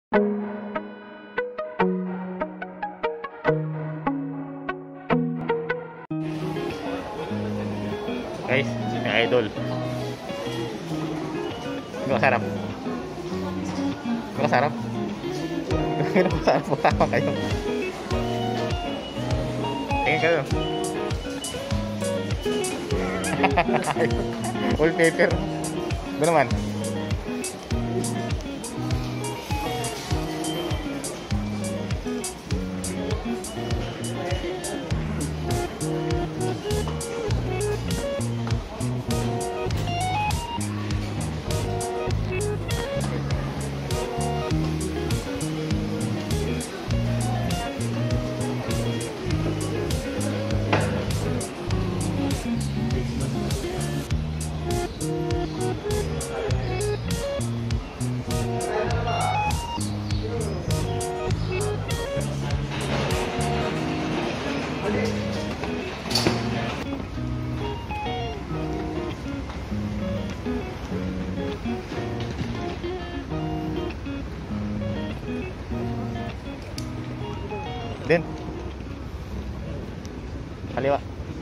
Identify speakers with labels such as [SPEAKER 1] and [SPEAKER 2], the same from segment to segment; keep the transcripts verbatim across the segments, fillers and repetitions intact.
[SPEAKER 1] Guys, mga idol. Gak sarap. Gak sarap. Gak sarap po tama kayo. Tingin kayo. Wallpaper. Ito naman. Din. Kaliwa.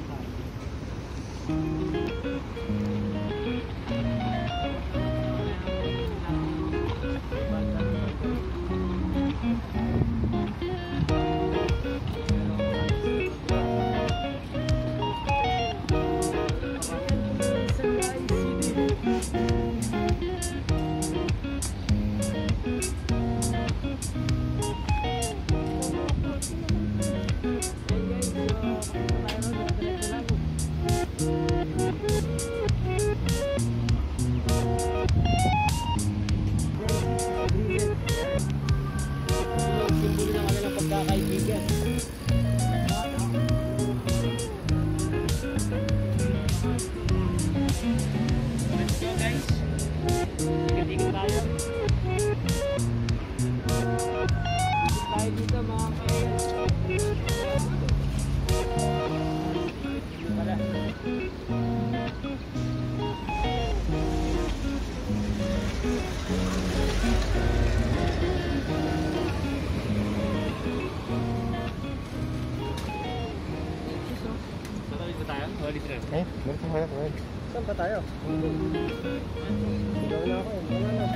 [SPEAKER 1] Eh, meron pa hanap ngayon.
[SPEAKER 2] Saan pa tayo? Sigaw na ako. Wala na.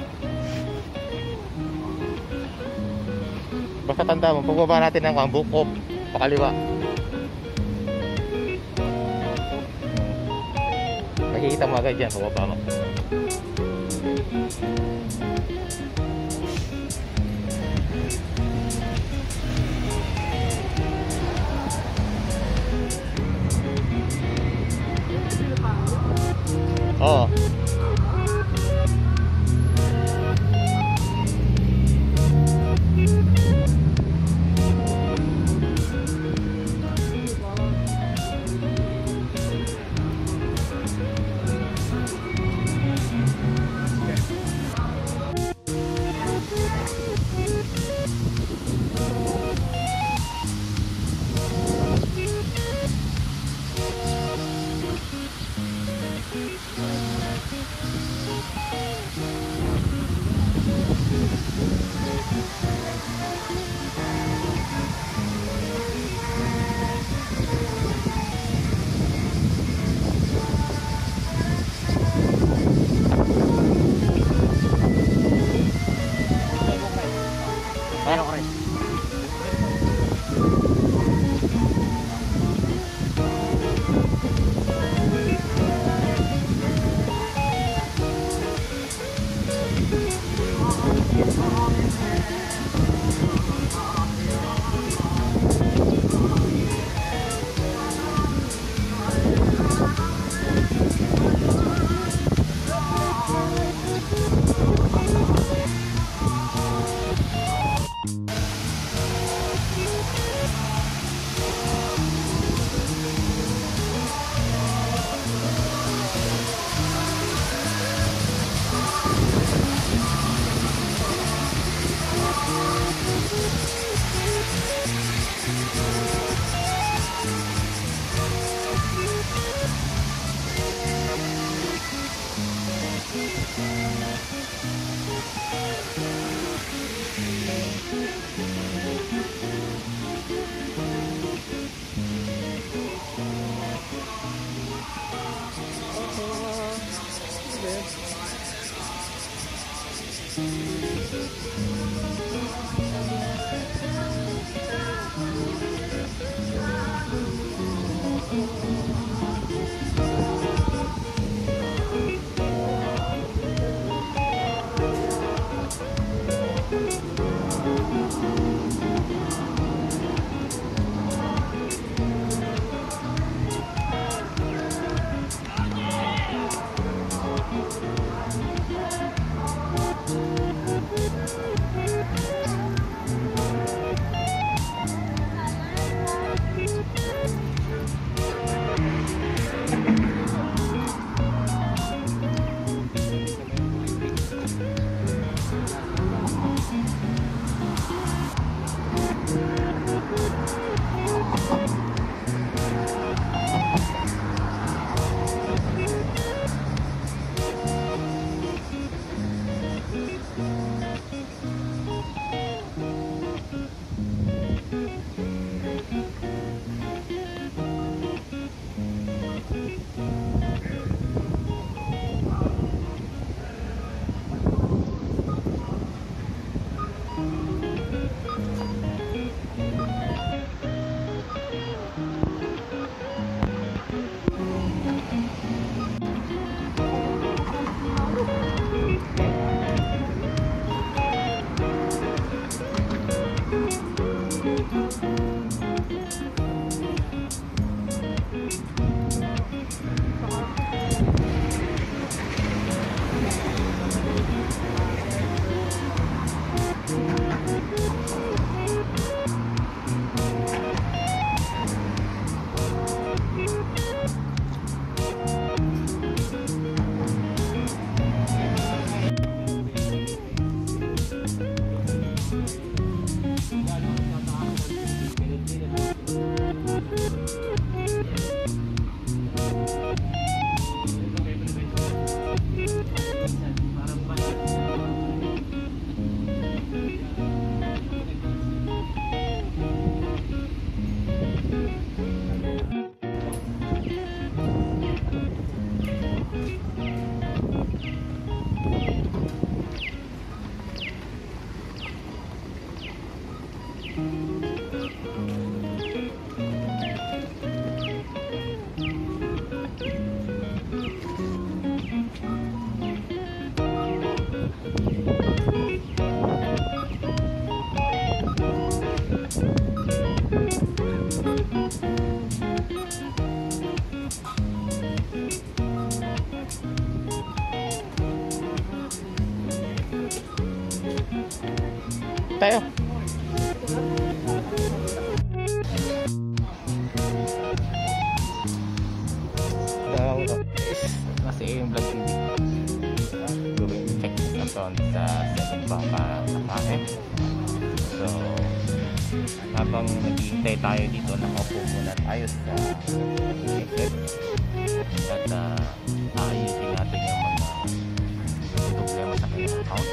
[SPEAKER 1] Basta tanda mo, pagbaba natin ng ang bukop, pakaliwa. Makikita mo agad dyan, pagbaba mo. Oo. Tayo. Daw, nasa yung vlog T V. Gawin check account sa seven pa para sa kain. So, habang naghihintay tayo dito, nakaupo muna tayo sa exit. At uh, aayusin natin yung mga problema sa kanyang account.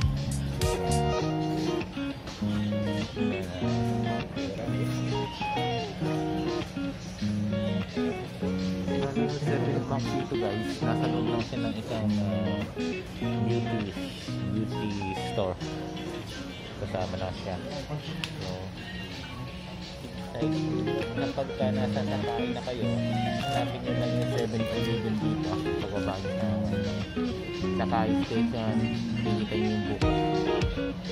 [SPEAKER 1] Back dito guys, nasa loob lang siya ng isang uh, beauty beauty store. Kasama na siya. So, kapag ka nasa sakay na kayo, hanapin nyo lang yung seven eleven dito. Pagbaba nyo na sakay station, pili kayo yung buko.